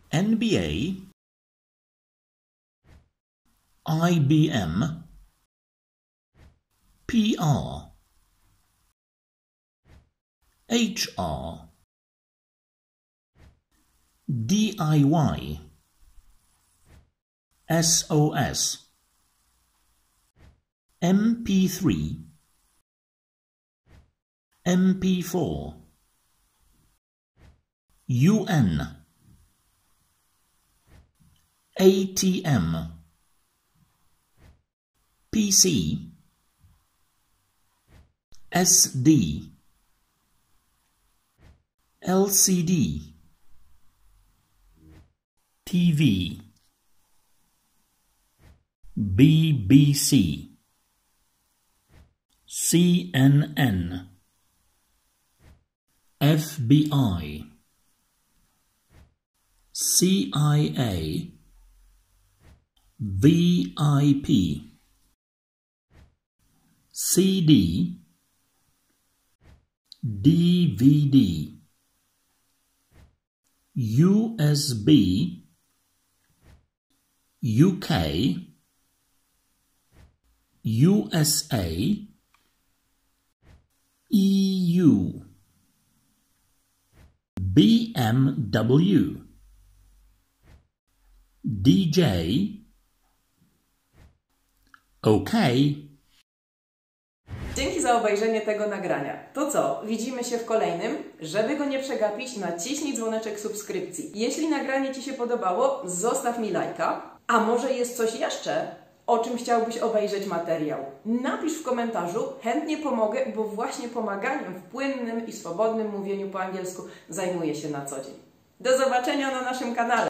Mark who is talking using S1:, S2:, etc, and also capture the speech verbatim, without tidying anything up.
S1: N B A, I B M, P R, H R, D I Y, S O S, M P three, M P four, U N, A T M, P C, S D, L C D, T V, B B C, C N N, F B I, C I A, V I P, C D, D V D, U S B, U K, U S A, E U, B M W, D J, OK.
S2: Dzięki za obejrzenie tego nagrania. To co? Widzimy się w kolejnym. Żeby go nie przegapić, naciśnij dzwoneczek subskrypcji. Jeśli nagranie Ci się podobało, zostaw mi lajka. A może jest coś jeszcze, o czym chciałbyś obejrzeć materiał? Napisz w komentarzu, chętnie pomogę, bo właśnie pomaganiem w płynnym i swobodnym mówieniu po angielsku zajmuję się na co dzień. Do zobaczenia na naszym kanale.